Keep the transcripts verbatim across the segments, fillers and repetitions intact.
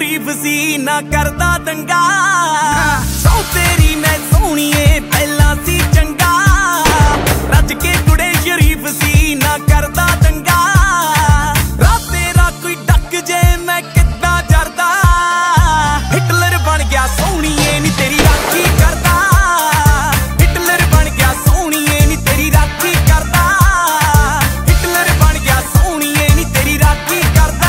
शरीफ सी ना करदा दंगा। सौ तेरी मैं सोहणीए पहला सी चंगा, रज के कुड़े शरीफ सी ना करदा दंगा। रात तेरा कोई डक जे मैं किद्दां जरदा, हिटलर बन गया सोहणीए नी तेरी राखी करदा। हिटलर बन गया सोहणीए नी तेरी राखी करदा। हिटलर बन गया सोहणीए नी तेरी राखी करदा।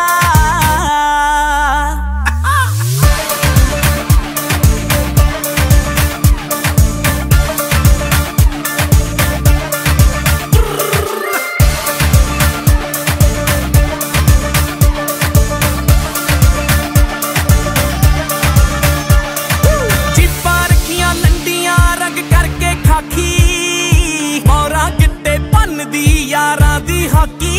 मोरा गिट्टे भन दी यारां दी हाकी,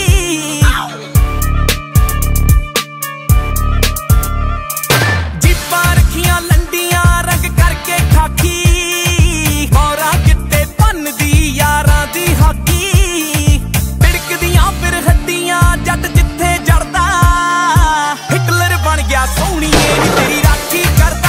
जिप्पां रखियां लंडियां रंग करके खाकी। मोरा गिट्टे भन दी यारां दी हाकी, तिड़कदियां फिर हड्डियां जट जिथे जड़दा। हिटलर बन गया सोहणीए नी तेरी राखी करदा।